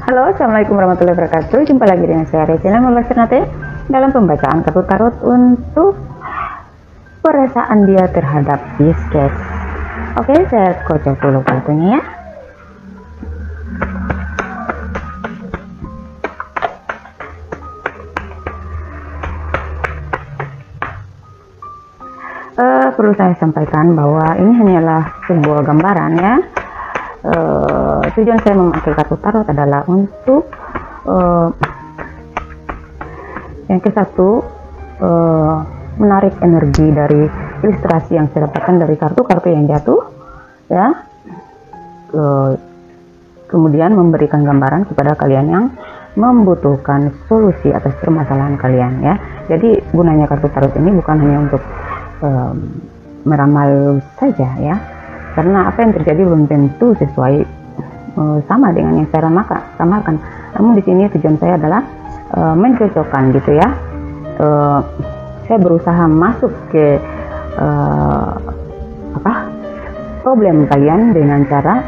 Halo, assalamualaikum warahmatullahi wabarakatuh. Jumpa lagi dengan saya Regina Mullasernate dalam pembacaan kartu tarot untuk perasaan dia terhadap Pisces. Oke, saya kocok dulu kartunya ya. Perlu saya sampaikan bahwa ini hanyalah sebuah gambaran ya. Tujuan saya memakai kartu tarot adalah untuk yang ke satu, menarik energi dari ilustrasi yang saya dapatkan dari kartu-kartu yang jatuh ya, kemudian memberikan gambaran kepada kalian yang membutuhkan solusi atas permasalahan kalian ya. Jadi gunanya kartu tarot ini bukan hanya untuk meramal saja ya, karena apa yang terjadi belum tentu sesuai sama dengan yang saya ramalkan. Namun di sini tujuan saya adalah mencocokkan gitu ya. Saya berusaha masuk ke problem kalian dengan cara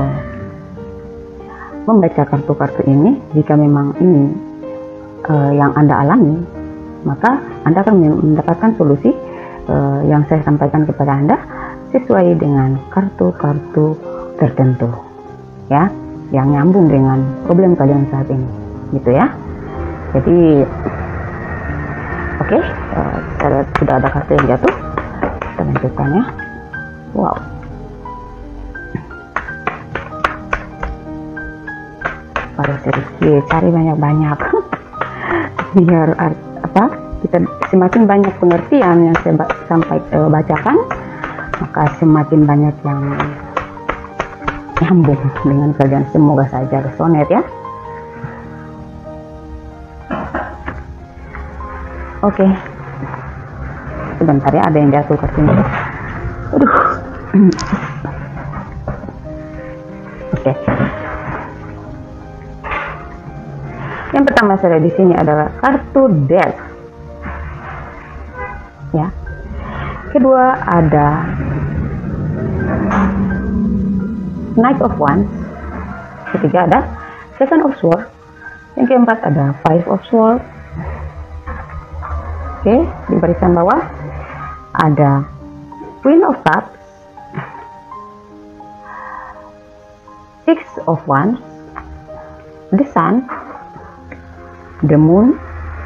membaca kartu-kartu ini. Jika memang ini yang Anda alami, maka Anda akan mendapatkan solusi yang saya sampaikan kepada Anda sesuai dengan kartu-kartu tertentu ya, yang nyambung dengan problem kalian saat ini gitu ya. Jadi oke, sudah ada kartu yang jatuh, kita lanjutkan ya. Wow, harus sedikit cari banyak-banyak biar kita semakin banyak pengertian yang saya bacakan, maka semakin banyak yang nyambung dengan kalian. Semoga saja resonate ya. Oke, sebentar ya, ada yang jatuh kartunya. Aduh. Oke. Yang pertama saya di sini adalah kartu Death. Ya. Kedua ada Knight of Wands. Ketiga ada Seven of Swords. Yang keempat ada Five of Swords. Oke, di barisan bawah ada Queen of Cups, Six of Wands, the Sun, the Moon,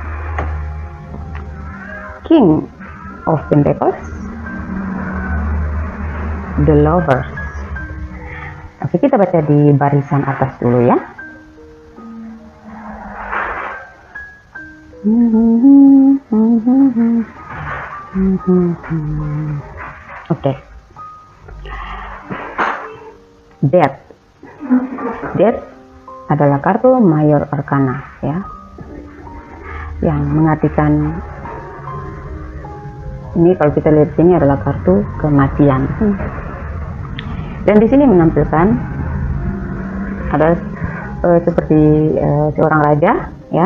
King of Pentacles, the Lovers. Oke, kita baca di barisan atas dulu ya. Oke. Death adalah kartu Mayor Arcana ya, yang mengartikan ini, kalau kita lihat sini adalah kartu kematian. Dan di sini menampilkan ada seperti seorang raja ya,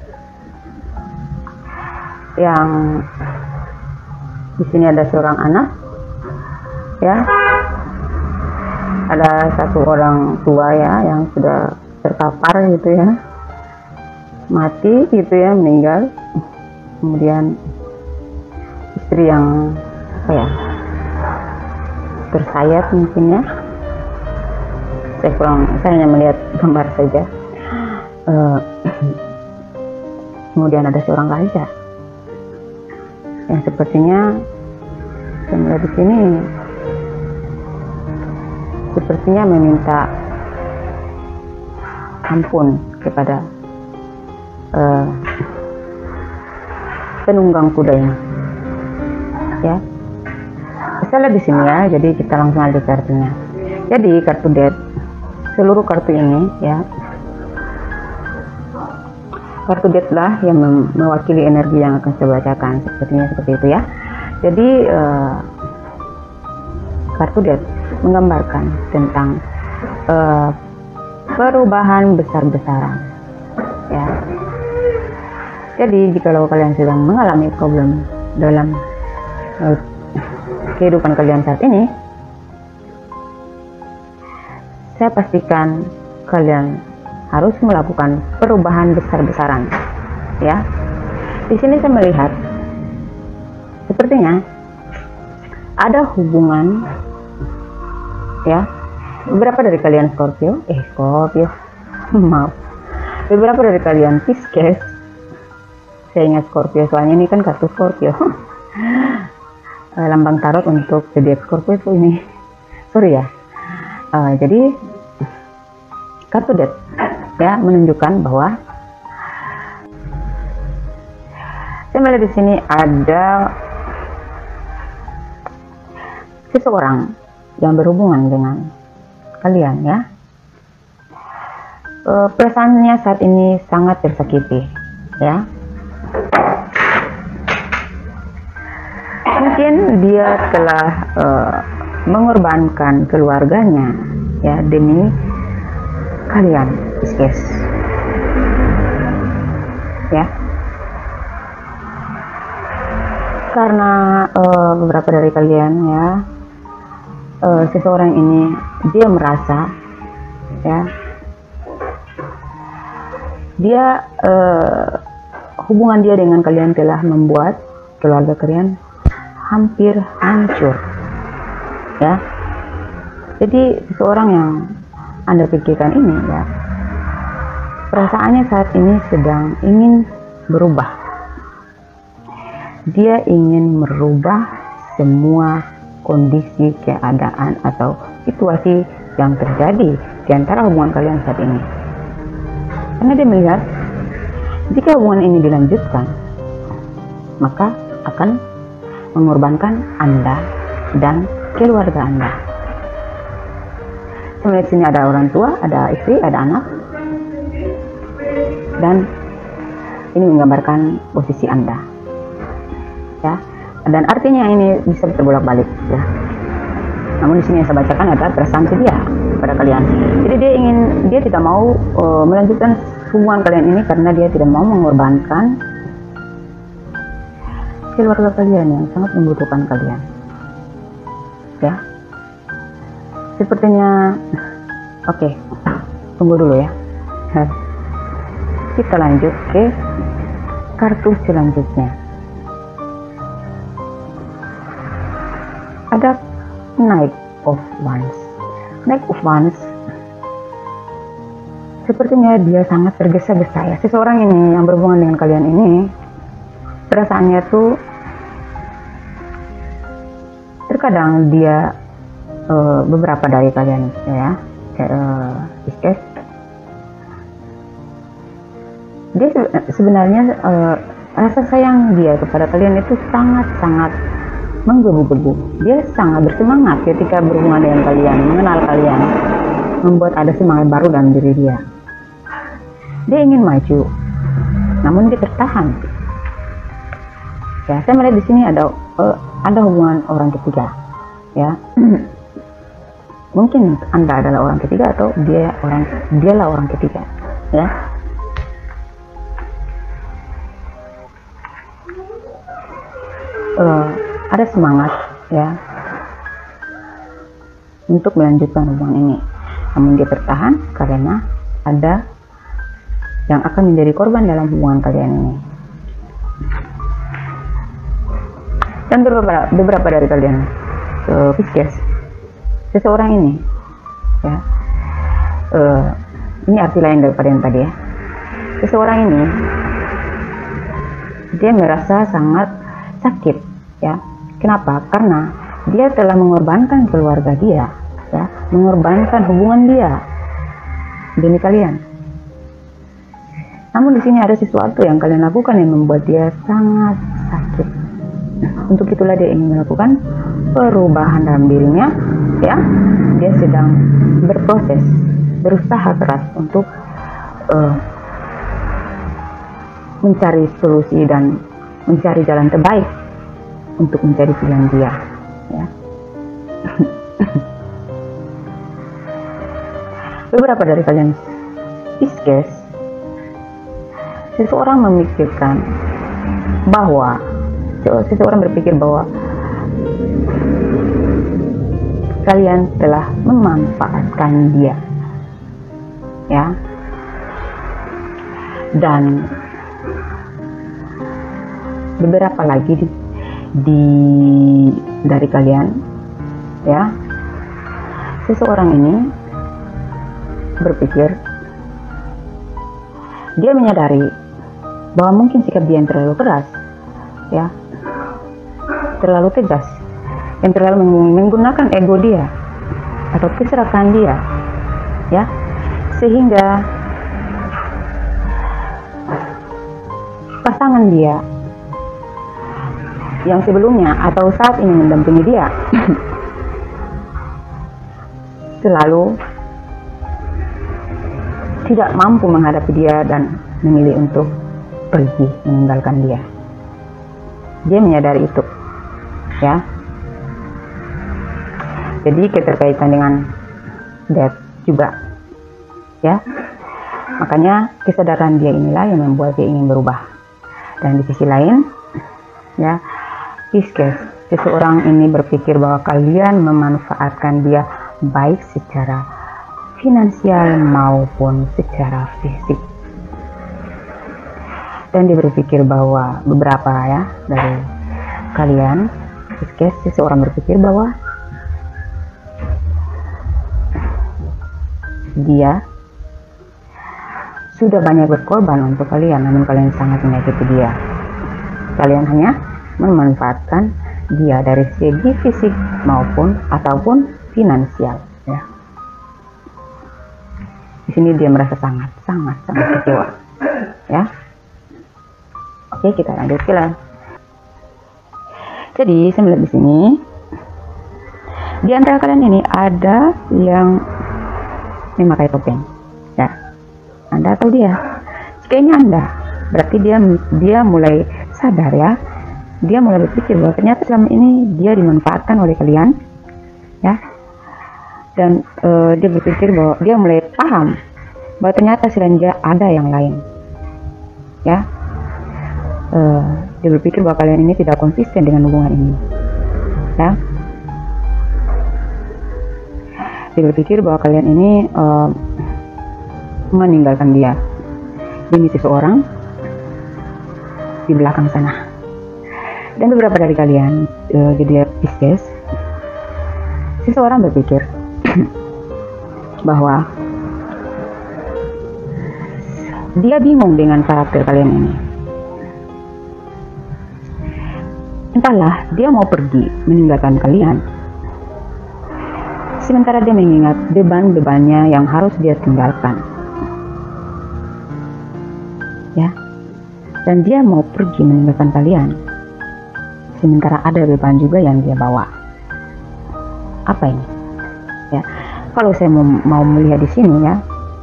yang di sini ada seorang anak ya, ada satu orang tua ya yang sudah terkapar gitu ya, mati gitu ya, meninggal. Kemudian istri yang tersayat mungkin ya, saya hanya melihat gambar saja. Kemudian ada seorang raja yang sepertinya, saya melihat di sini, sepertinya meminta ampun kepada penunggang kudanya ya. Kita lihat di sini ya, jadi kita langsung aja kartunya. Jadi kartu Death, seluruh kartu ini ya, kartu Death lah yang mewakili energi yang akan saya bacakan, sepertinya seperti itu ya. Jadi kartu Death menggambarkan tentang perubahan besar-besaran ya. Jadi jika kalian sedang mengalami problem dalam kehidupan kalian saat ini, saya pastikan kalian harus melakukan perubahan besar-besaran. Ya, di sini saya melihat sepertinya ada hubungan, ya, beberapa dari kalian Scorpio, maaf, beberapa dari kalian Pisces. Saya ingat Scorpio soalnya ini kan kartu Scorpio. Lambang tarot untuk zodiak Scorpio itu ini, sorry ya. Jadi kartu Death ya menunjukkan bahwa saya melihat di sini ada seseorang yang berhubungan dengan kalian, ya. Perasaannya saat ini sangat tersakiti, ya. Mungkin dia telah mengorbankan keluarganya, ya, demi kalian, Pisces, ya. Karena beberapa dari kalian, ya, seseorang ini dia merasa, ya, dia hubungan dia dengan kalian telah membuat keluarga kalian hampir hancur, ya. Jadi seseorang yang Anda pikirkan ini, ya, perasaannya saat ini sedang ingin berubah. Dia ingin merubah semua kondisi, keadaan atau situasi yang terjadi di antara hubungan kalian saat ini. Karena dia melihat jika hubungan ini dilanjutkan, maka akan mengorbankan Anda dan keluarga Anda. Saya melihat sini ada orang tua, ada istri, ada anak, dan ini menggambarkan posisi Anda, ya. Dan artinya ini bisa terbolak-balik, ya. Namun di sini yang saya bacakan adalah perasaan setia pada kalian. Jadi dia tidak mau melanjutkan hubungan kalian ini karena dia tidak mau mengorbankan keluarga kalian yang sangat membutuhkan kalian, ya. Sepertinya oke, tunggu dulu ya. Kita lanjut ke kartu selanjutnya. Ada Knight of Wands. Knight of Wands sepertinya dia sangat tergesa-gesa, ya. Seseorang ini yang berhubungan dengan kalian ini perasaannya tuh terkadang dia beberapa dari kalian, ya, Pisces, dia sebenarnya rasa sayang dia kepada kalian itu sangat-sangat menggebu-gebu. Dia sangat bersemangat ketika berhubungan dengan kalian, mengenal kalian, membuat ada semangat baru dalam diri dia. Dia ingin maju, namun dia tertahan. Ya, saya melihat di sini ada hubungan orang ketiga, ya. Mungkin Anda adalah orang ketiga atau dialah orang ketiga, ya. Ada semangat, ya, untuk melanjutkan hubungan ini, namun dia tertahan karena ada yang akan menjadi korban dalam hubungan kalian ini. Dan beberapa dari kalian Pisces, seseorang ini, ya, ini arti lain daripada yang tadi, ya. Seseorang ini dia merasa sangat sakit, ya. Kenapa? Karena dia telah mengorbankan keluarga dia, ya, mengorbankan hubungan dia demi kalian. Namun di sini ada sesuatu yang kalian lakukan yang membuat dia sangat sakit. Untuk itulah dia ingin melakukan perubahan dalam dirinya, ya. Dia sedang berproses, berusaha keras untuk mencari solusi dan mencari jalan terbaik untuk mencari pilihan dia, ya. Beberapa dari kalian Pisces, seseorang memikirkan bahwa seseorang berpikir bahwa kalian telah memanfaatkan dia, ya. Dan beberapa lagi dari kalian, ya, seseorang ini berpikir, dia menyadari bahwa mungkin sikap dia yang terlalu keras, ya, terlalu tegas, yang terlalu menggunakan ego dia atau keserakahan dia, ya, sehingga pasangan dia yang sebelumnya atau saat ini mendampingi dia selalu tidak mampu menghadapi dia dan memilih untuk pergi meninggalkan dia. Dia menyadari itu, ya. Jadi keterkaitan dengan death juga, ya. Makanya kesadaran dia inilah yang membuat dia ingin berubah. Dan di sisi lain, ya, Pisces, seseorang ini berpikir bahwa kalian memanfaatkan dia baik secara finansial maupun secara fisik. Dan dia berpikir bahwa beberapa, ya, dari kalian Pisces, seseorang berpikir bahwa dia sudah banyak berkorban untuk kalian, namun kalian sangat menyakiti dia. Kalian hanya memanfaatkan dia dari segi fisik ataupun finansial, ya. Di sini dia merasa sangat kecewa, ya. Oke, kita lanjut ke lain. Jadi saya melihat di sini di antara kalian ini ada yang memakai topeng, ya. Anda atau dia? Jika ini Anda, berarti dia mulai sadar, ya. Dia mulai berpikir bahwa ternyata selama ini dia dimanfaatkan oleh kalian, ya. Dan dia berpikir bahwa dia mulai paham bahwa ternyata selain dia ada yang lain, ya. Dia berpikir bahwa kalian ini tidak konsisten dengan hubungan ini, ya. Dia berpikir bahwa kalian ini meninggalkan dia demi seseorang di belakang sana. Dan beberapa dari kalian, jadi Pisces, seseorang berpikir bahwa dia bingung dengan karakter kalian ini. Entahlah, dia mau pergi meninggalkan kalian, sementara dia mengingat beban-bebannya yang harus dia tinggalkan, ya. Dan dia mau pergi meninggalkan kalian, sementara ada beban juga yang dia bawa. Apa ini? Ya, kalau saya mau melihat di sini, ya,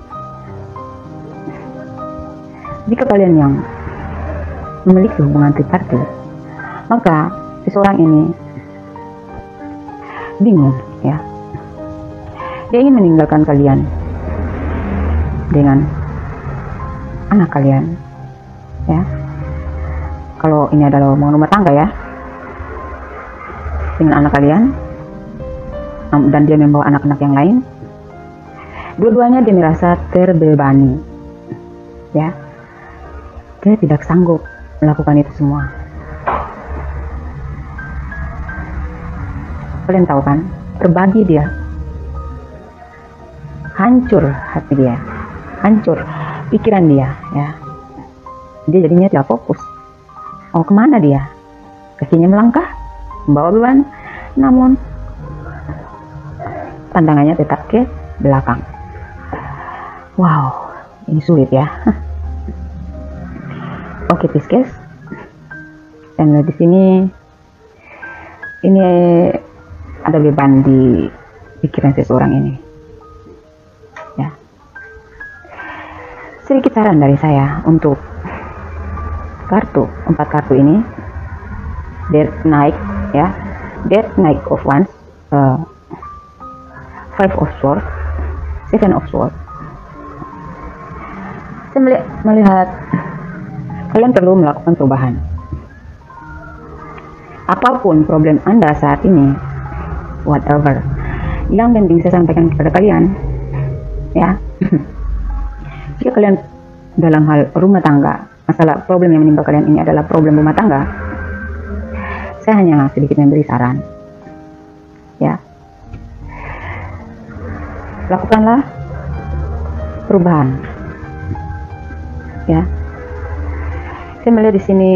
jika kalian yang memiliki hubungan tripartit, maka seseorang ini bingung, ya. Dia ingin meninggalkan kalian dengan anak kalian, ya. Kalau ini adalah hubungan rumah tangga, ya, dengan anak kalian, dan dia membawa anak-anak yang lain, dua-duanya dia merasa terbebani, ya. Dia tidak sanggup melakukan itu semua. Kalian tahu kan, terbagi dia, hancur hati dia, hancur pikiran dia, ya. Dia jadinya tidak fokus. Mau kemana dia? Kakinya melangkah, membawa beban, namun pandangannya tetap ke belakang. Wow, ini sulit, ya. Oke, Pisces. Dan di sini ini ada beban di pikiran seseorang ini, ya. Sedikit saran dari saya untuk empat kartu ini. Death Knight, ya, Death Knight of Wands, Five of Swords, Seven of Swords. Saya melihat kalian perlu melakukan perubahan. Apapun problem Anda saat ini, whatever, yang penting saya sampaikan kepada kalian, ya, jika kalian dalam hal rumah tangga, masalah problem yang menimpa kalian ini adalah problem rumah tangga, saya hanya sedikit memberi saran, ya. Lakukanlah perubahan, ya. Saya melihat di sini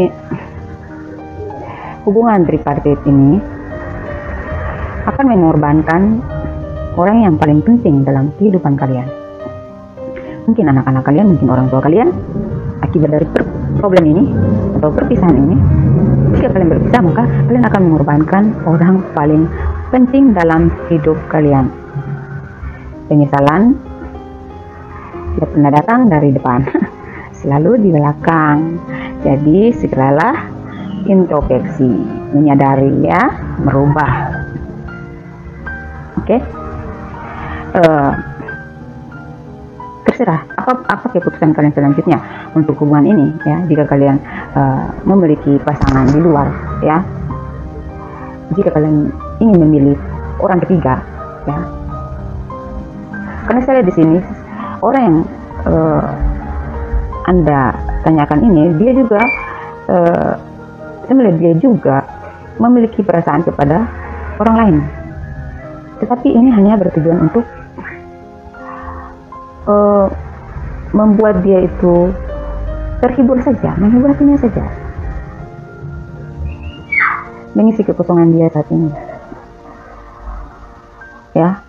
hubungan tripartit ini akan mengorbankan orang yang paling penting dalam kehidupan kalian. Mungkin anak-anak kalian, mungkin orang tua kalian. Akibat dari problem ini atau perpisahan ini, jika kalian berpisah, maka kalian akan mengorbankan orang paling penting dalam hidup kalian. Penyesalan tidak pernah datang dari depan, selalu di belakang. Jadi segeralah introspeksi, menyadari, ya, merubah. Oke. Terserah apa keputusan kalian selanjutnya untuk hubungan ini, ya. Jika kalian memiliki pasangan di luar, ya, jika kalian ingin memilih orang ketiga, ya, karena saya lihat di sini orang yang Anda tanyakan ini, dia juga saya melihat dia juga memiliki perasaan kepada orang lain, tetapi ini hanya bertujuan untuk membuat dia itu terhibur saja, menghibur hatinya saja, mengisi kekosongan dia saat ini, ya.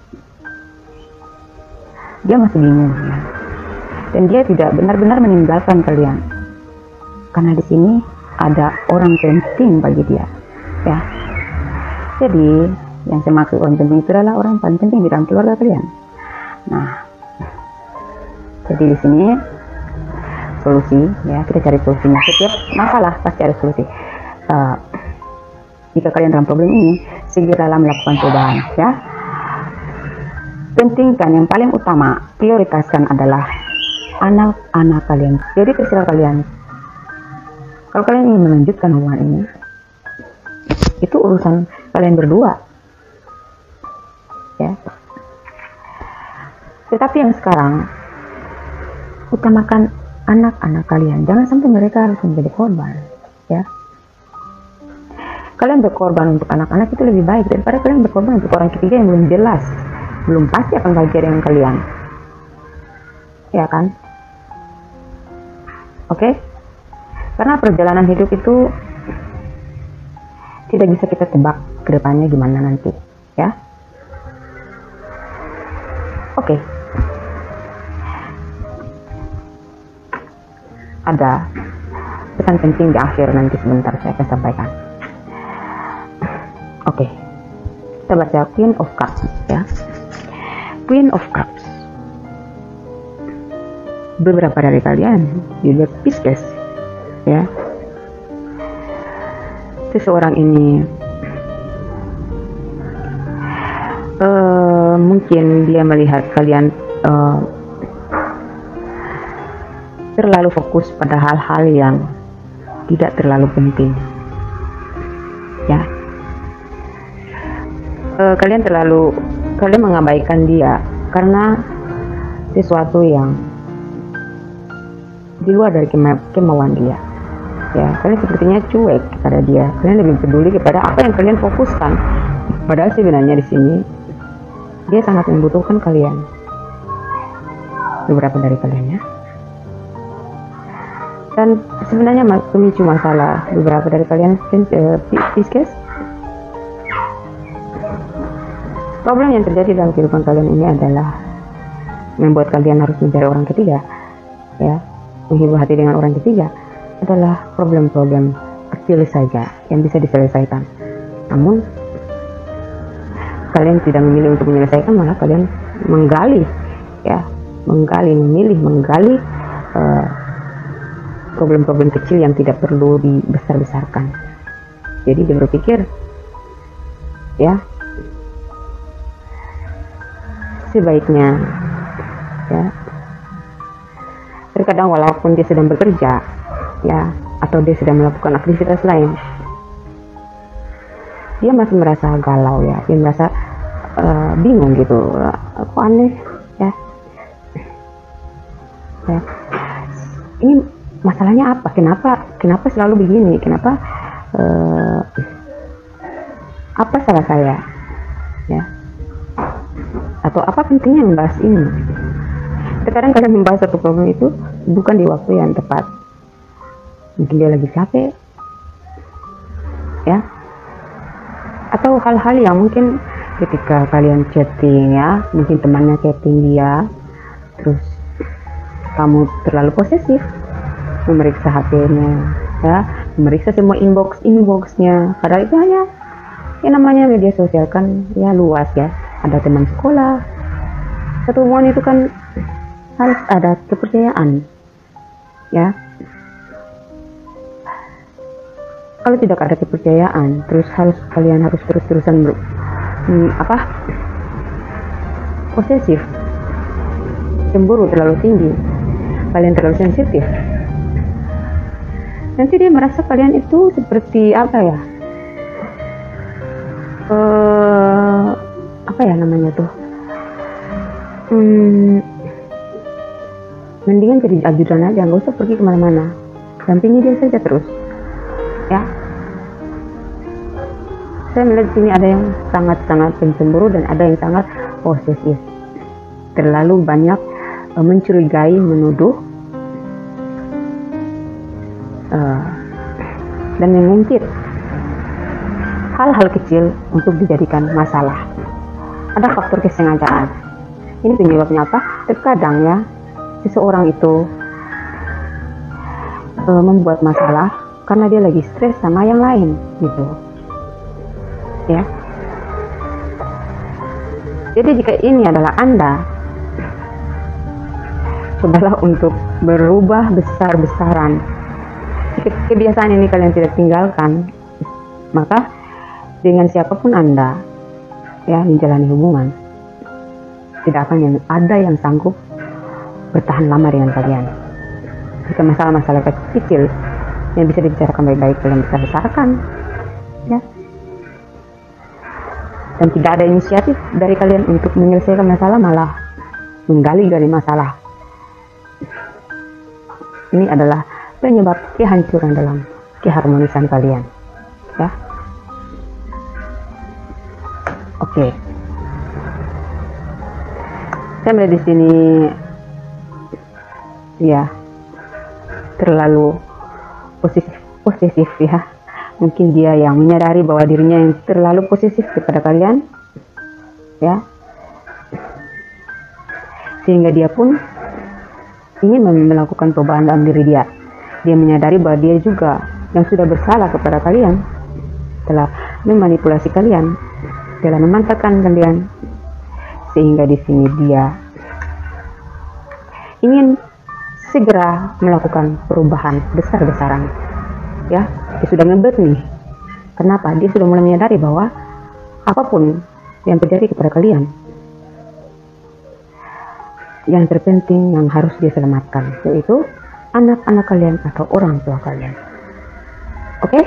Dia masih bingung, ya. Dan dia tidak benar-benar meninggalkan kalian, karena di sini ada orang penting bagi dia, ya. Jadi yang saya maksud orang penting itu adalah orang paling penting di dalam keluarga kalian. Nah, jadi di sini solusi, ya, kita cari solusinya. Setiap masalah pasti ada solusi. Jika kalian dalam problem ini, segeralah melakukan perubahan, ya. Pentingkan, yang paling utama, prioritaskan adalah anak-anak kalian. Jadi terserah kalian. Kalau kalian ingin melanjutkan hubungan ini, itu urusan kalian berdua, ya. Tetapi yang sekarang, utamakan anak-anak kalian. Jangan sampai mereka harus menjadi korban, ya. Kalian berkorban untuk anak-anak itu lebih baik daripada kalian berkorban untuk orang ketiga yang belum jelas, belum pasti akan bahagia dengan kalian, ya kan? Oke? Karena perjalanan hidup itu tidak bisa kita tebak ke depannya gimana nanti, ya. Oke. Ada pesan penting di akhir, nanti sebentar saya akan sampaikan. Oke. Kita baca Queen of Cups, ya. Queen of Cups. Beberapa dari kalian juga Pisces, ya. Seseorang ini mungkin dia melihat kalian terlalu fokus pada hal-hal yang tidak terlalu penting, ya. Kalian mengabaikan dia karena sesuatu yang di luar dari kemauan dia, ya. Kalian sepertinya cuek kepada dia. Kalian lebih peduli kepada apa yang kalian fokuskan, padahal sebenarnya di sini dia sangat membutuhkan kalian, beberapa dari kalian, ya. Dan sebenarnya pemicu masalah beberapa dari kalian, Pisces, problem yang terjadi dalam kehidupan kalian ini adalah membuat kalian harus mencari orang ketiga, ya. Menghibur hati dengan orang ketiga adalah problem-problem kecil saja yang bisa diselesaikan. Namun kalian tidak memilih untuk menyelesaikan, malah kalian menggali, ya, menggali problem-problem kecil yang tidak perlu dibesar-besarkan. Jadi dia berpikir, ya, sebaiknya, ya, terkadang walaupun dia sedang bekerja, ya, atau dia sedang melakukan aktivitas lain, dia masih merasa galau, ya. Dia merasa bingung gitu, kok aneh, ya. ini masalahnya apa, kenapa selalu begini, kenapa apa salah saya, ya, atau apa pentingnya membahas ini. Terkadang kalian membahas satu problem itu bukan di waktu yang tepat, mungkin dia lagi capek, ya, atau hal-hal yang mungkin ketika kalian chatting, ya, mungkin temannya chatting dia, terus kamu terlalu posesif memeriksa HP-nya, ya, memeriksa semua inboxnya, padahal itu hanya yang namanya media sosial kan, ya, luas, ya, ada teman sekolah. Satu hubungan itu kan harus ada kepercayaan, ya. Kalau tidak ada kepercayaan, terus kalian harus terus-terusan posesif, cemburu terlalu tinggi, kalian terlalu sensitif, nanti dia merasa kalian itu seperti apa ya, apa ya namanya tuh, mendingan jadi ajudan aja, nggak usah pergi kemana-mana, dampingi dia saja terus, ya. Saya melihat sini ada yang sangat-sangat pencemburu dan ada yang sangat posesif, terlalu banyak mencurigai, menuduh, dan mengungkit hal-hal kecil untuk dijadikan masalah. Ada faktor kesengajaan. Ini penyebabnya apa? Terkadang, ya, seseorang itu membuat masalah karena dia lagi stres sama yang lain, gitu, ya. Jadi jika ini adalah Anda, cobalah untuk berubah besar-besaran. Jika kebiasaan ini kalian tidak tinggalkan, maka dengan siapapun Anda, ya, menjalani hubungan, tidak akan ada yang sanggup bertahan lama dengan kalian. Jika masalah-masalah kecil yang bisa dibicarakan baik-baik, kalian bisa besarkan, ya. Dan tidak ada inisiatif dari kalian untuk menyelesaikan masalah, malah menggali-gali masalah. Ini adalah penyebab kehancuran dalam keharmonisan kalian, ya. Oke. Saya melihat di sini, ya, terlalu posesif, ya. Mungkin dia yang menyadari bahwa dirinya yang terlalu posesif kepada kalian, ya, sehingga dia pun ingin melakukan perubahan dalam diri dia. Dia menyadari bahwa dia juga yang sudah bersalah kepada kalian, telah memanipulasi kalian, telah memanfaatkan kalian, sehingga di sini dia ingin segera melakukan perubahan besar-besaran, ya. Dia sudah ngebet nih. Kenapa? Dia sudah mulai menyadari bahwa apapun yang terjadi kepada kalian, yang terpenting yang harus dia selamatkan, yaitu anak-anak kalian atau orang tua kalian. Oke?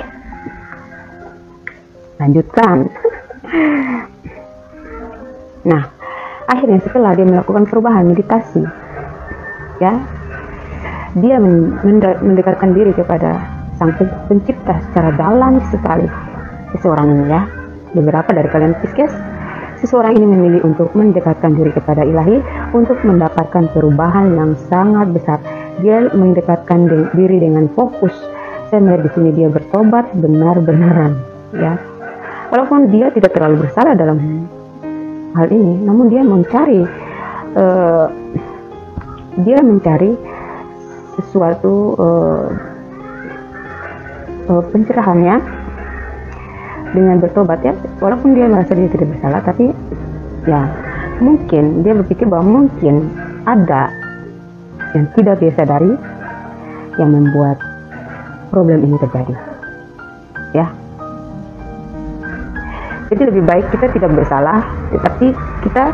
Lanjutkan. Nah, akhirnya setelah dia melakukan perubahan meditasi, ya, dia mendekatkan diri kepada Sang Pencipta secara dalam sekali. Seseorang ini, ya, beberapa dari kalian Pisces, seseorang ini memilih untuk mendekatkan diri kepada Ilahi untuk mendapatkan perubahan yang sangat besar. Dia mendekatkan diri dengan fokus. Saya melihat di sini dia bertobat benar-benaran, ya. Walaupun dia tidak terlalu bersalah dalam hal ini, namun dia mencari sesuatu pencerahannya dengan bertobat, ya. Walaupun dia merasa dia tidak bersalah, tapi ya mungkin dia berpikir bahwa mungkin ada yang tidak dia sadari yang membuat problem ini terjadi, ya. Jadi lebih baik kita tidak bersalah, tetapi kita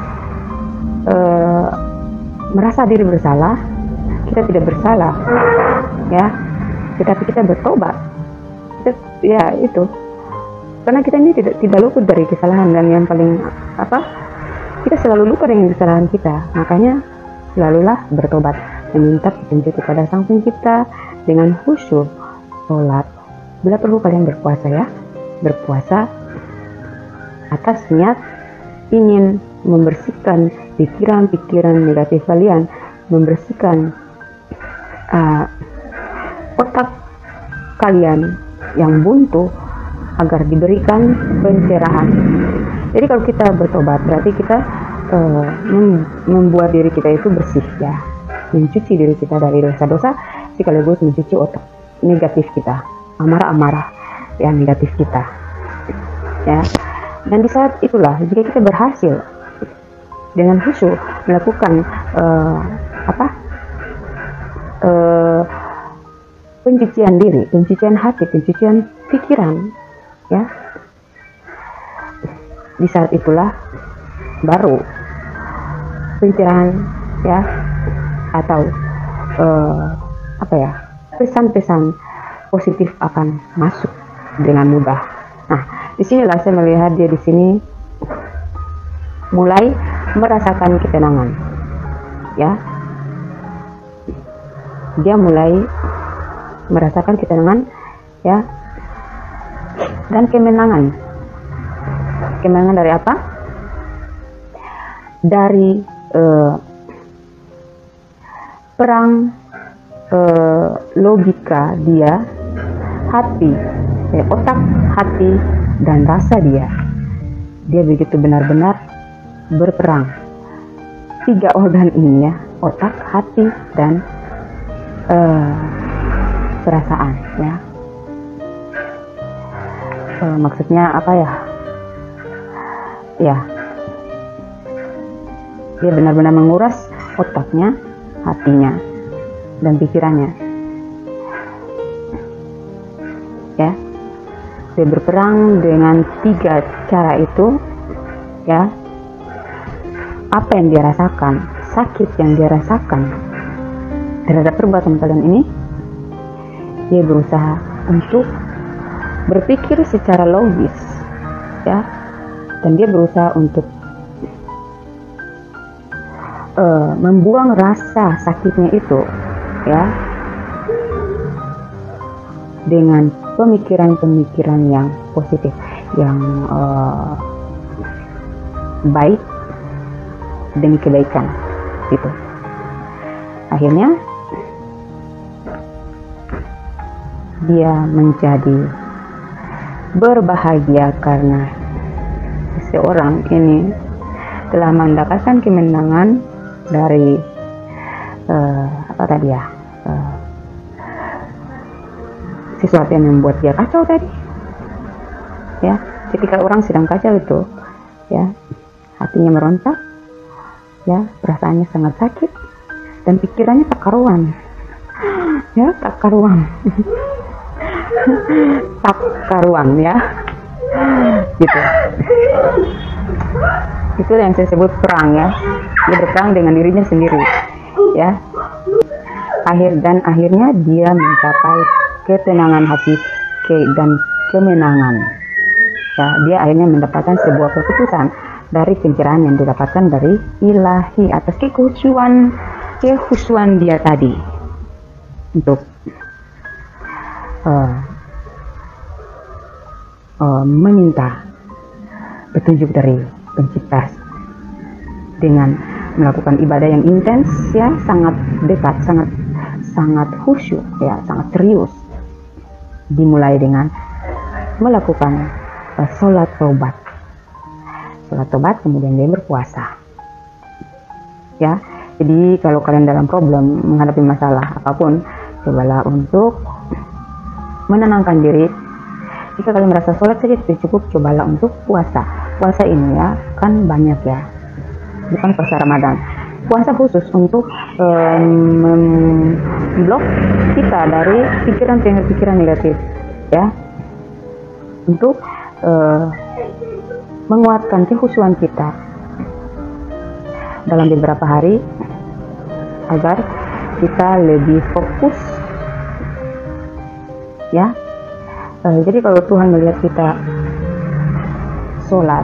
merasa diri bersalah. Kita tidak bersalah, ya, tetapi kita bertobat. Ya, itu karena kita ini tidak luput dari kesalahan, dan yang paling kita selalu lupa dengan kesalahan kita. Makanya selalulah bertobat. meminta petunjuk kepada Sang Pencipta dengan khusyuk sholat. Bila perlu kalian berpuasa ya, berpuasa atas niat ingin membersihkan pikiran-pikiran negatif kalian, membersihkan otak kalian yang buntu agar diberikan pencerahan. Jadi kalau kita bertobat berarti kita membuat diri kita itu bersih ya, mencuci diri kita dari dosa-dosa sekaligus mencuci otak negatif kita, amarah-amarah yang negatif kita ya. Dan di saat itulah jika kita berhasil dengan khusyuk melakukan pencucian diri, pencucian hati, pencucian pikiran ya, di saat itulah baru pencerahan ya, atau pesan-pesan positif akan masuk dengan mudah. Nah, disinilah saya melihat dia di sini mulai merasakan ketenangan ya, dia mulai merasakan ketenangan ya, dan kemenangan dari apa? Dari perang logika dia, hati, otak, hati, dan rasa dia begitu benar-benar berperang. 3 organ ini ya, otak, hati, dan perasaan ya. Maksudnya apa ya? Ya, dia benar-benar menguras otaknya, hatinya, dan pikirannya ya. Dia berperang dengan 3 cara itu ya. Apa yang dia rasakan, sakit yang dia rasakan terhadap perbuatan kalian ini, dia berusaha untuk berpikir secara logis ya, dan dia berusaha untuk membuang rasa sakitnya itu ya, dengan pemikiran-pemikiran yang positif, yang baik demi kebaikan gitu. Akhirnya dia menjadi berbahagia karena seseorang ini telah mendapatkan kemenangan dari sesuatu yang membuat dia kacau tadi ya. Ketika orang sedang kacau itu ya, hatinya meronta ya, perasaannya sangat sakit dan pikirannya tak karuan ya, tak karuan tak karuan ya gitu. Itu yang saya sebut perang ya, dia berperang dengan dirinya sendiri ya. Akhirnya dia mencapai ketenangan hati dan kemenangan ya. Dia akhirnya mendapatkan sebuah keputusan dari pencerahan yang didapatkan dari ilahi atas kekhusyuan dia tadi untuk meminta petunjuk dari Pencipta dengan melakukan ibadah yang intens ya, sangat dekat, sangat khusyuk ya, sangat serius. Dimulai dengan melakukan sholat tobat, kemudian dia berpuasa ya. Jadi kalau kalian dalam problem, menghadapi masalah apapun, cobalah untuk menenangkan diri. Jika kalian merasa sholat saja tidak cukup, cobalah untuk puasa. Puasa ini ya kan banyak ya, bukan puasa Ramadan. Puasa khusus untuk memblok kita dari pikiran negatif ya, untuk menguatkan kekhusyuan kita dalam beberapa hari agar kita lebih fokus ya. Jadi kalau Tuhan melihat kita sholat,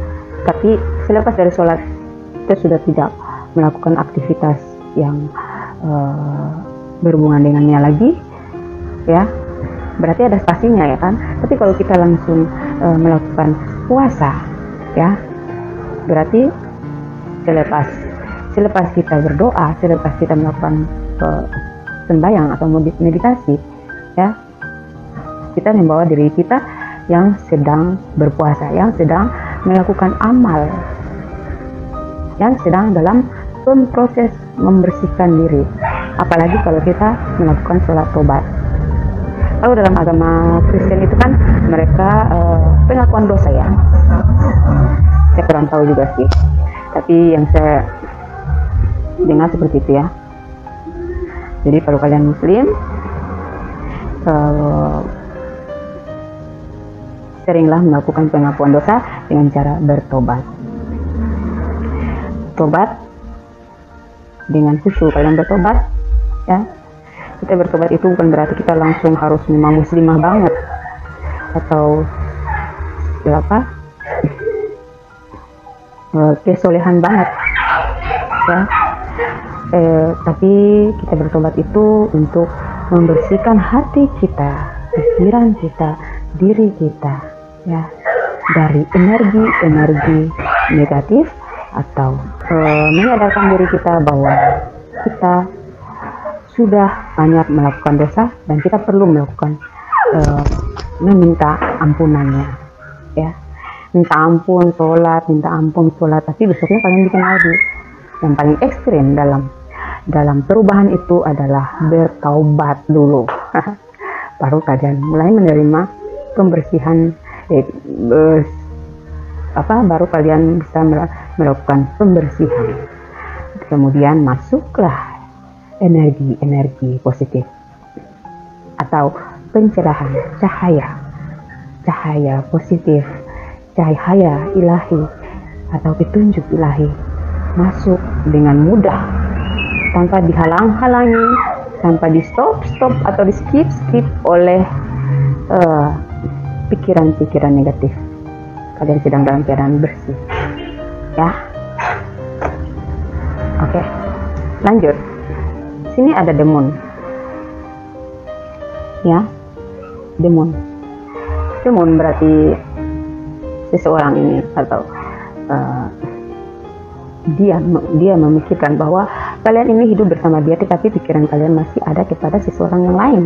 tapi selepas dari sholat kita sudah tidak melakukan aktivitas yang berhubungan dengannya lagi, ya berarti ada spasinya ya kan. Tapi kalau kita langsung melakukan puasa, ya berarti selepas kita berdoa, selepas kita melakukan sembahyang atau meditasi, ya kita membawa diri kita yang sedang berpuasa, yang sedang melakukan amal, yang sedang dalam proses membersihkan diri. Apalagi kalau kita melakukan sholat tobat. Kalau dalam agama Kristen itu kan mereka pengakuan dosa ya. Saya kurang tahu juga sih. Tapi yang saya dengar seperti itu ya. Jadi kalau kalian Muslim seringlah melakukan pengakuan dosa dengan cara bertobat. Tobat dengan khusyuk. Kalian bertobat, ya. Kita bertobat itu bukan berarti kita langsung harus memang muslimah banget atau apa kesolehan banget, ya. Tapi kita bertobat itu untuk membersihkan hati kita, pikiran kita, diri kita, ya, dari energi negatif atau menyadarkan diri kita bahwa kita sudah banyak melakukan dosa dan kita perlu melakukan meminta ampunannya, ya. Minta ampun sholat, tapi besoknya kalian bikin lagi. Yang paling ekstrim dalam perubahan itu adalah bertaubat dulu. Baru kalian mulai menerima pembersihan, baru kalian bisa melakukan pembersihan. Kemudian masuklah energi positif atau pencerahan, cahaya positif, cahaya ilahi atau petunjuk ilahi masuk dengan mudah tanpa dihalang-halangi, tanpa di stop atau di skip oleh pikiran-pikiran negatif. Kalian sedang dalam keadaan bersih, ya. Oke, lanjut. Sini ada demon, ya. Demon berarti seseorang ini atau dia memikirkan bahwa kalian ini hidup bersama dia, tetapi pikiran kalian masih ada kepada seseorang yang lain,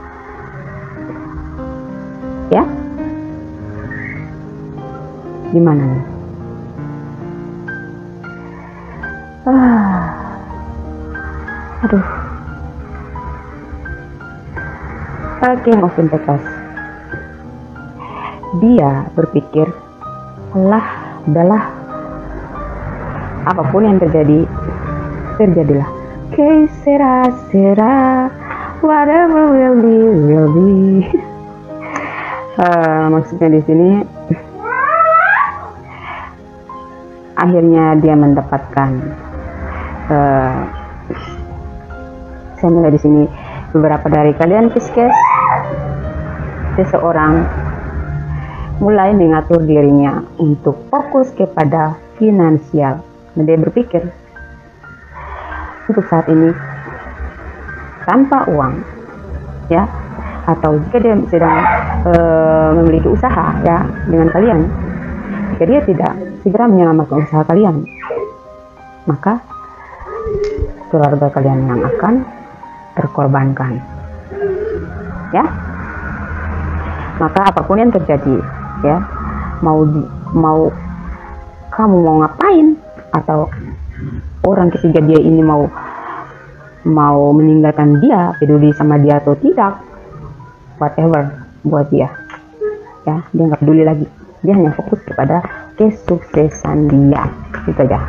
ya. Gimana nih? Aduh. King of Pentacles. Dia berpikir, udahlah, apapun yang terjadilah. Que será, whatever will be. Maksudnya di sini, akhirnya dia mendapatkan. Saya mulai di sini. Beberapa dari kalian Pisces, seseorang mulai mengatur dirinya untuk fokus kepada finansial. Dia berpikir untuk saat ini tanpa uang, ya, atau jika dia sedang memiliki usaha, ya, dengan kalian, jika dia tidak segera menyelamatkan usaha kalian, maka keluarga kalian yang akan terkorbankan, ya. Maka apapun yang terjadi, ya, mau kamu mau ngapain, atau orang ketiga dia ini mau meninggalkan dia, peduli sama dia atau tidak, whatever buat dia, ya, dia nggak peduli lagi. Dia hanya fokus kepada kesuksesan dia, itu aja.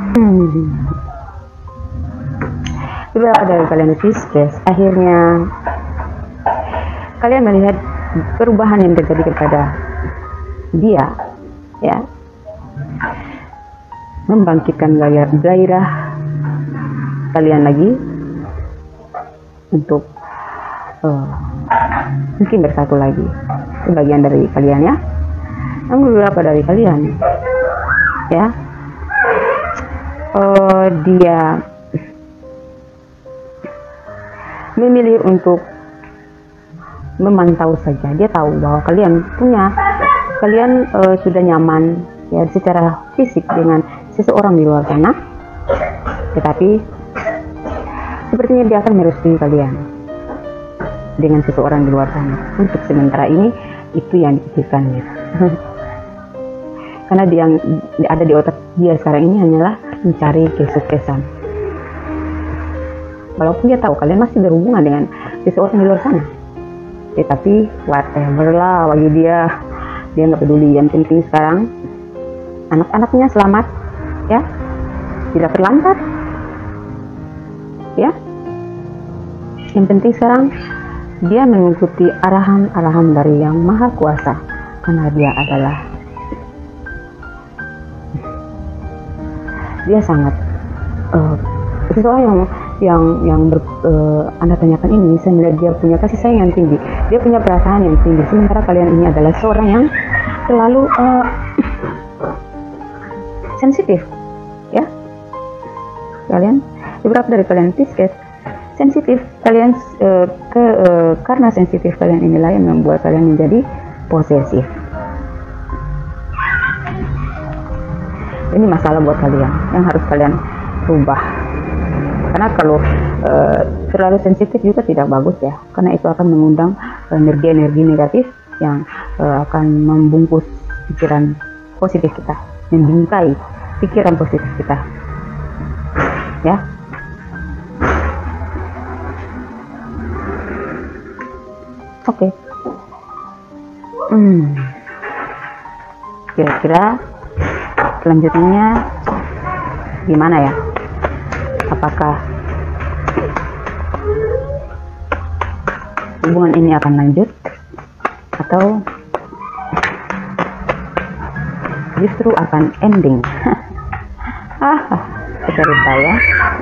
Beberapa dari kalian Pisces, akhirnya kalian melihat perubahan yang terjadi kepada dia, ya, membangkitkan gairah kalian lagi untuk mungkin bersatu lagi. Sebagian dari kalian, ya, namun beberapa dari kalian, ya, dia memilih untuk memantau saja. Dia tahu bahwa kalian sudah nyaman ya secara fisik dengan seseorang di luar sana, tetapi sepertinya dia akan merestui kalian dengan seseorang di luar sana. Untuk sementara ini itu yang dipikirkannya. Karena yang ada di otak dia sekarang ini hanyalah mencari kesuksesan. Walaupun dia tahu kalian masih berhubungan dengan seseorang di luar sana, tetapi whatever lah bagi dia nggak peduli. Yang penting sekarang anak-anaknya selamat ya, tidak terlantar ya. Yang penting sekarang dia mengikuti arahan-arahan dari Yang Maha Kuasa, karena dia sangat seseorang yang Anda tanyakan ini. Saya melihat dia punya kasih sayang yang tinggi, dia punya perasaan yang tinggi, sementara kalian ini adalah seorang yang selalu sensitif ya. Beberapa dari kalian Pisces sensitif. Kalian karena sensitif kalian inilah yang membuat kalian menjadi posesif. Ini masalah buat kalian yang harus kalian rubah, karena kalau terlalu sensitif juga tidak bagus ya, karena itu akan mengundang energi-energi negatif yang akan membungkus pikiran positif kita, membingkai pikiran positif kita ya. Oke. Kira-kira selanjutnya gimana ya? Apakah hubungan ini akan lanjut atau justru akan ending? Cerita ya.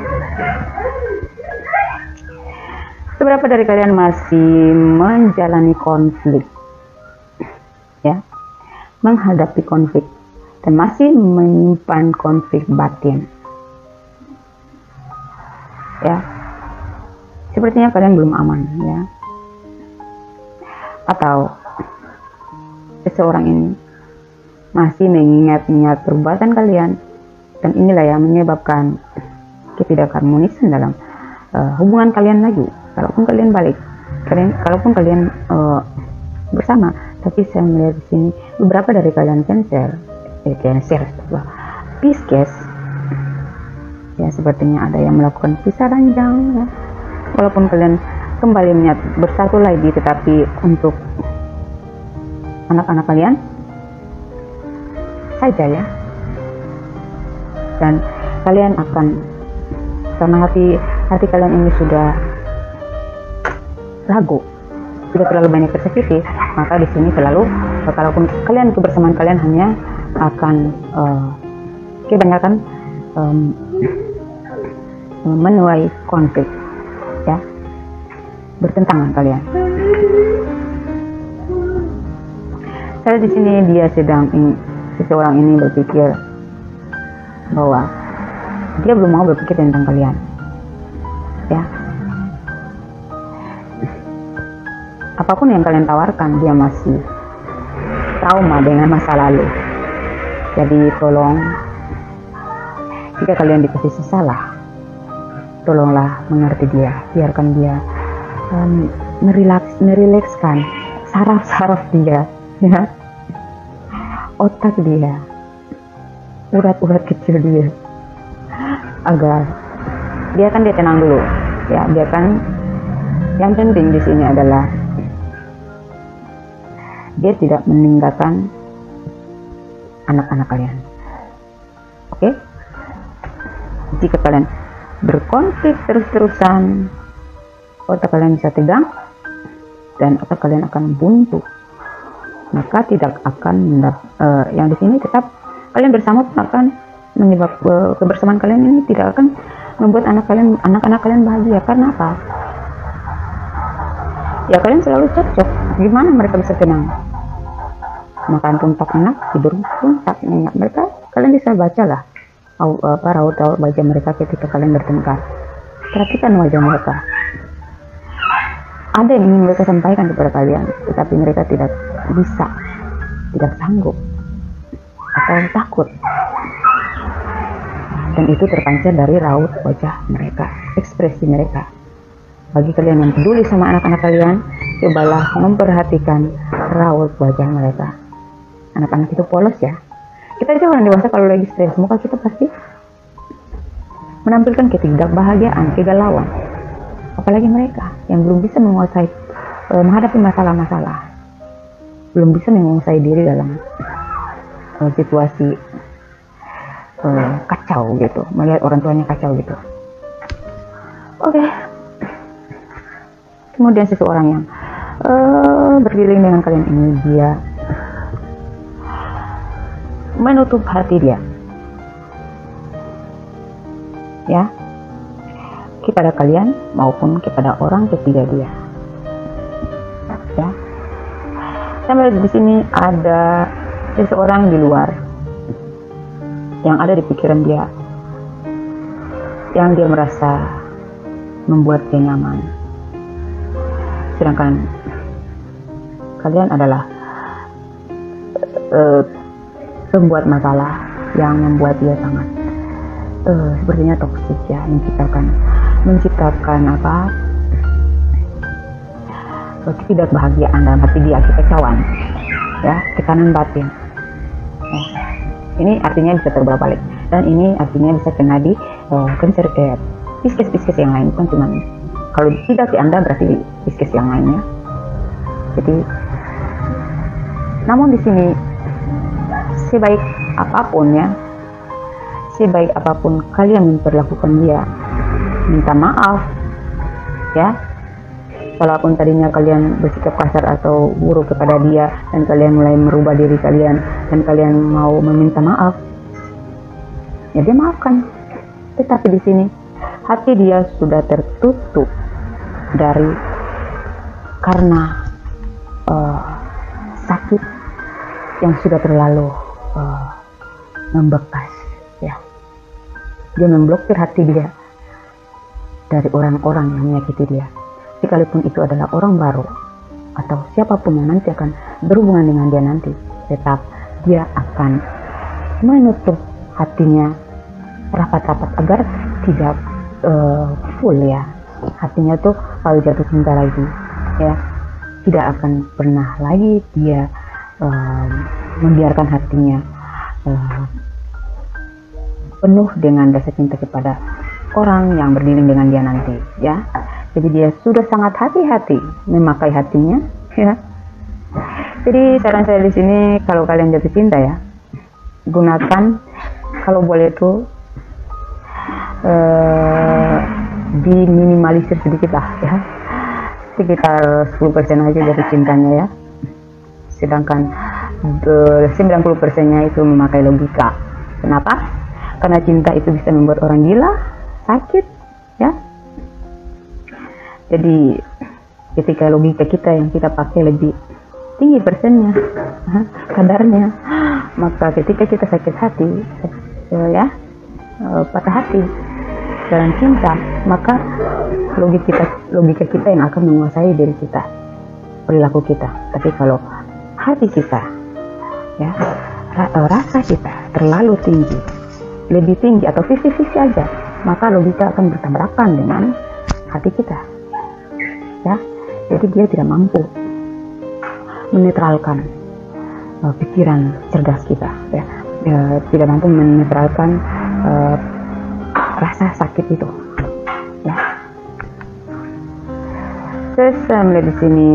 Seberapa dari kalian masih menjalani konflik ya, menghadapi konflik dan masih menyimpan konflik batin ya? Sepertinya kalian belum aman ya, atau seseorang ini masih mengingat-ingat perbuatan kalian, dan inilah yang menyebabkan ketidakharmonisan dalam hubungan kalian lagi. Kalaupun kalian balik, kalaupun kalian bersama, tapi saya melihat di sini beberapa dari kalian Pisces ya, sepertinya ada yang melakukan pisah ranjang ya. Walaupun kalian kembali niat bersatu lagi, tetapi untuk anak-anak kalian saja ya. Dan kalian akan, karena hati kalian ini sudah ragu, sudah terlalu banyak tersakiti, maka di sini selalu kalaupun kalian kebersamaan kalian hanya akan kebanyakan menuai konflik ya, bertentangan kalian. Saya di sini dia seseorang ini berpikir bahwa dia belum mau berpikir tentang kalian ya. Apapun yang kalian tawarkan, dia masih trauma dengan masa lalu. Jadi tolong, jika kalian di posisi salah, tolonglah mengerti dia, biarkan dia merilekskan saraf-saraf dia ya, otak dia, urat-urat kecil dia, agar dia tenang dulu ya. Yang penting di sini adalah dia tidak meninggalkan anak-anak kalian. Oke? Jika kalian berkonflik terus-terusan, otak kalian bisa tegang dan otak kalian akan buntu. Maka tidak akan yang di sini tetap kalian bersama pun akan menyebabkan kebersamaan kalian ini tidak akan membuat anak-anak kalian bahagia. Karena apa? Ya kalian selalu cocok. Gimana mereka bisa tenang? Makan tuntak enak, tidur tuntak enak. Kalian bisa baca lah raut wajah mereka ketika kalian bertengkar. Perhatikan wajah mereka. ada yang ingin mereka sampaikan kepada kalian, tetapi mereka tidak bisa, tidak sanggup, atau takut. Dan itu terpancar dari raut wajah mereka, ekspresi mereka. Bagi kalian yang peduli sama anak-anak kalian, cobalah memperhatikan raut wajah mereka. Anak-anak itu polos ya. Kita aja orang dewasa kalau lagi stres, muka kita pasti menampilkan ketidakbahagiaan, kegalauan. Apalagi mereka yang belum bisa menguasai menghadapi masalah-masalah, belum bisa menguasai diri dalam situasi kacau gitu, melihat orang tuanya kacau gitu. Oke. Kemudian seseorang yang bergiling dengan kalian ini, dia menutup hati dia, ya, kepada kalian maupun kepada orang ketiga dia, ya. Sampai di sini ada seseorang di luar yang ada di pikiran dia, yang dia merasa membuat dia nyaman, sedangkan kalian adalah pembuat masalah yang membuat dia sangat sepertinya toksik ya, menciptakan apa, ketidakbahagiaan dalam hati dia, kekecauan ya, tekanan batin. Ini artinya bisa terbalik, dan ini artinya bisa kena di piskes-piskes yang lain, bukan cuma kalau tidak di Anda berarti di piskes yang lainnya. Jadi, namun di sini sebaik apapun ya, sebaik apapun kalian memperlakukan dia, minta maaf ya, walaupun tadinya kalian bersikap kasar atau buruk kepada dia, dan kalian mulai merubah diri kalian, dan kalian mau meminta maaf, ya dia maafkan. Tetapi di sini hati dia sudah tertutup karena sakit yang sudah terlalu membekas ya. Dia memblokir hati dia dari orang-orang yang menyakiti dia, sekalipun itu adalah orang baru atau siapapun yang nanti akan berhubungan dengan dia nanti, tetap dia akan menutup hatinya rapat-rapat agar tidak full ya. Hatinya tuh kalau jatuh cinta lagi ya, tidak akan pernah lagi dia membiarkan hatinya penuh dengan rasa cinta kepada orang yang berdilin dengan dia nanti ya. Jadi dia sudah sangat hati-hati memakai hatinya ya. Jadi saran saya di sini, kalau kalian jatuh cinta ya, gunakan kalau boleh tuh diminimalisir sedikit lah ya, sekitar 10% aja jatuh cintanya ya, sedangkan 90%-nya itu memakai logika. Kenapa? Karena cinta itu bisa membuat orang gila, sakit ya. Jadi ketika logika kita yang kita pakai lebih tinggi persennya, kadarnya, maka ketika kita sakit hati ya, patah hati dalam cinta, maka logika kita yang akan menguasai diri kita, perilaku kita. Tapi kalau hati kita ya, rasa kita terlalu tinggi, lebih tinggi atau 50-50 aja, maka logika akan bertabrakan dengan hati kita ya. Jadi dia tidak mampu menetralkan pikiran cerdas kita ya, tidak mampu menetralkan rasa sakit itu ya. Terus saya melihat di sini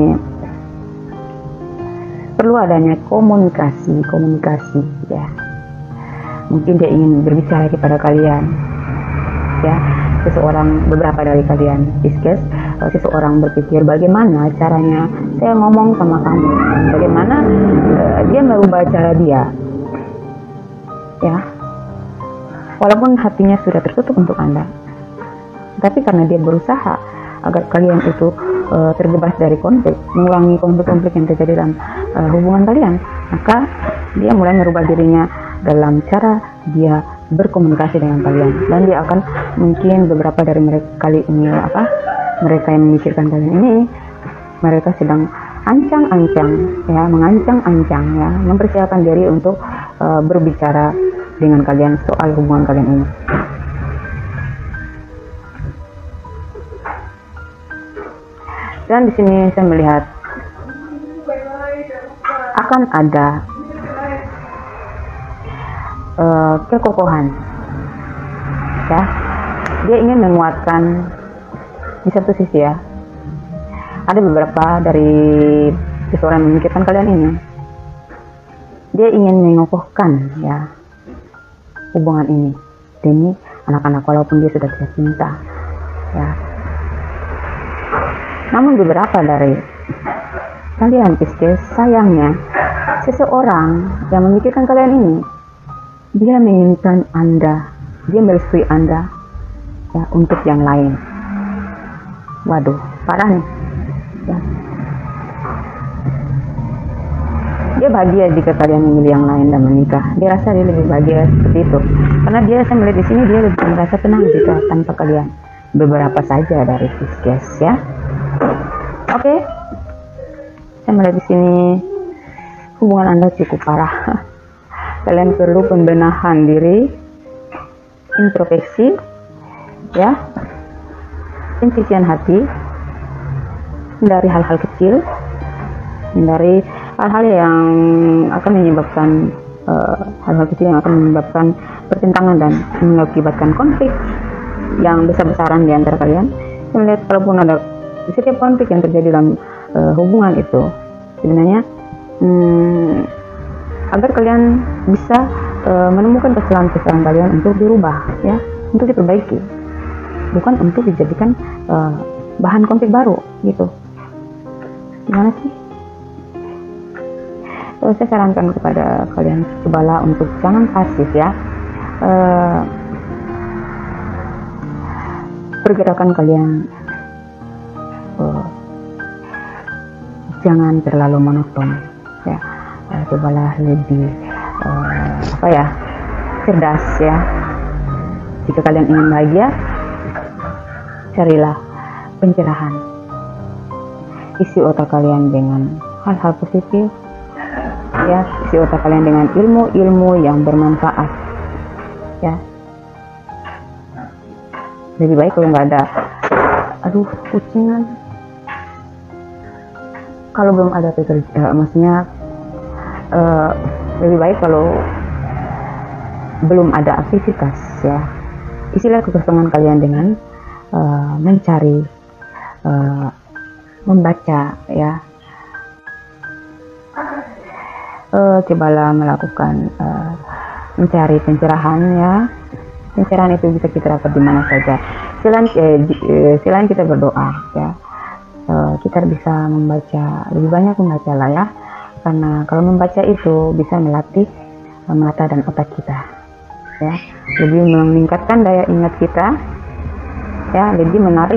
perlu adanya komunikasi ya. Mungkin dia ingin berbicara kepada kalian ya, beberapa dari kalian Pisces, seseorang berpikir bagaimana caranya saya ngomong sama kamu, bagaimana dia merubah cara dia ya, walaupun hatinya sudah tertutup untuk Anda, tapi karena dia berusaha agar kalian itu terbebas dari konflik, mengurangi konflik-konflik yang terjadi dalam hubungan kalian, maka dia mulai merubah dirinya dalam cara dia berkomunikasi dengan kalian, dan dia akan mungkin beberapa dari mereka kali ini mereka yang memikirkan kalian ini mereka sedang ancang-ancang ya, mengancang-ancang ya, mempersiapkan diri untuk berbicara dengan kalian soal hubungan kalian ini. Dan di sini saya melihat akan ada kekokohan ya. Dia ingin menguatkan di satu sisi ya. Ada beberapa dari seseorang yang memikirkan kalian ini, dia ingin mengokohkan ya hubungan ini demi anak-anak, walaupun dia sudah tidak cinta ya. Namun beberapa dari kalian Pisces, sayangnya seseorang yang memikirkan kalian ini, dia menginginkan Anda, dia merestui Anda ya untuk yang lain. Waduh, parah nih ya. Dia bahagia jika kalian memilih yang lain dan menikah. Dia rasa dia lebih bahagia seperti itu, karena dia, saya melihat di sini, dia lebih merasa tenang jika tanpa kalian. Beberapa saja dari Pisces ya. Oke. Saya melihat di sini hubungan Anda cukup parah. Kalian perlu pembenahan diri, introspeksi ya, pencucian hati, dari hal-hal kecil, dari hal-hal yang akan menyebabkan hal-hal kecil yang akan menyebabkan pertentangan dan mengakibatkan konflik yang besar-besaran di antara kalian. Saya melihat kalaupun ada setiap konflik yang terjadi dalam hubungan itu, sebenarnya agar kalian bisa menemukan kesalahan-kesalahan kalian untuk dirubah ya, untuk diperbaiki, bukan untuk dijadikan bahan konflik baru gitu. Gimana sih? Saya sarankan kepada kalian, cobalah untuk jangan pasif ya. Pergerakan kalian jangan terlalu monoton ya. Cobalah lebih cerdas ya. Jika kalian ingin bahagia, carilah pencerahan. Isi otak kalian dengan hal-hal positif ya, isi otak kalian dengan ilmu-ilmu yang bermanfaat ya. Lebih baik kalau nggak ada kucingan, kalau belum ada pekerjaan, maksudnya lebih baik kalau belum ada aktivitas ya. Isilah kekosongan kalian dengan mencari, membaca ya. Cobalah melakukan mencari pencerahan ya. Pencerahan itu bisa kita dapat di mana saja. Selain kita berdoa ya, kita bisa membaca, lebih banyak membaca lah ya, karena kalau membaca itu bisa melatih mata dan otak kita ya, lebih meningkatkan daya ingat kita ya, lebih menarik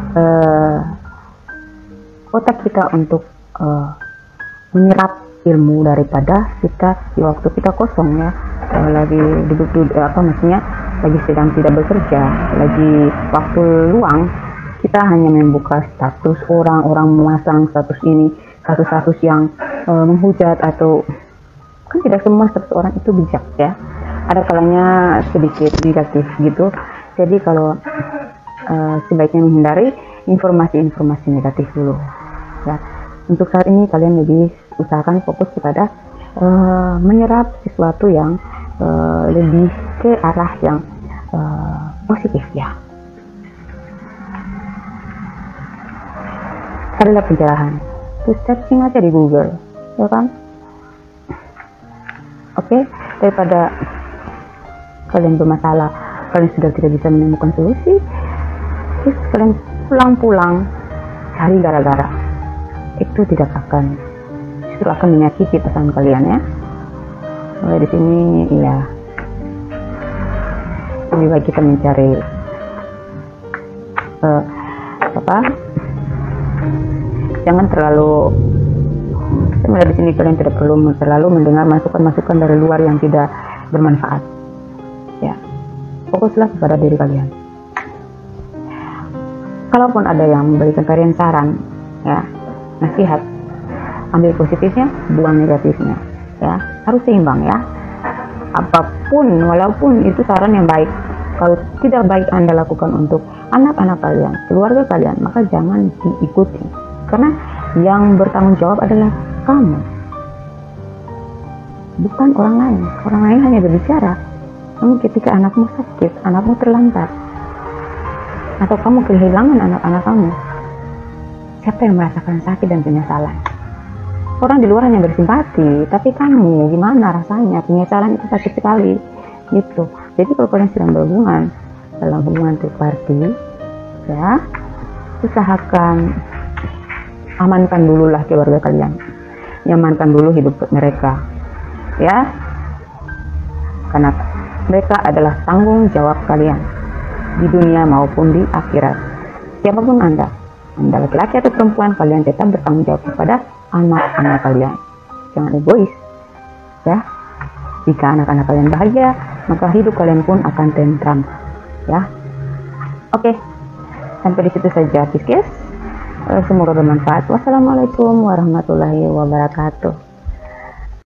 otak kita untuk menyerap ilmu daripada kita di waktu kita kosong ya, lagi duduk maksudnya lagi sedang tidak bekerja, lagi waktu luang, kita hanya membuka status orang memasang status ini, status yang menghujat, atau kan tidak semua status orang itu bijak ya, ada kalanya sedikit negatif gitu. Jadi kalau sebaiknya menghindari informasi-informasi negatif dulu ya. Untuk saat ini kalian lebih usahakan fokus kepada menyerap sesuatu yang lebih ke arah yang positif ya. Carilah pencerahan, terus searching aja di Google ya kan. Oke, daripada kalian bermasalah, kalian sudah tidak bisa menemukan solusi, terus kalian pulang-pulang cari gara-gara, itu tidak akan, justru akan menyakiti pasangan kalian ya. Mulai di sini ya, lebih baik kita mencari jangan terlalu, saya melihat di sini kalian tidak perlu terlalu mendengar masukan-masukan dari luar yang tidak bermanfaat ya. Fokuslah kepada diri kalian. Kalaupun ada yang memberikan kalian saran ya, nasihat, ambil positifnya, buang negatifnya, ya. Harus seimbang, ya. Apapun, walaupun itu saran yang baik, kalau tidak baik Anda lakukan untuk anak-anak kalian, keluarga kalian, maka jangan diikuti, karena yang bertanggung jawab adalah kamu, bukan orang lain. Orang lain hanya berbicara. Namun ketika anakmu sakit, anakmu terlantar, atau kamu kehilangan anak-anak kamu, siapa yang merasakan sakit dan penyesalan? Orang di luar hanya bersimpati, tapi kamu gimana rasanya? Penyesalan itu sakit sekali, gitu. Jadi kalau kalian sedang berhubungan dalam hubungan third party, ya, usahakan amankan dulu lah keluarga kalian, nyamankan dulu hidup mereka, ya, karena mereka adalah tanggung jawab kalian di dunia maupun di akhirat. Siapapun Anda laki-laki atau perempuan, kalian tetap bertanggung jawab kepada anak-anak kalian. Jangan egois, ya. Jika anak-anak kalian bahagia, maka hidup kalian pun akan tentram, ya. Oke, sampai di situ saja, Pisces. Semoga bermanfaat. Wassalamualaikum warahmatullahi wabarakatuh.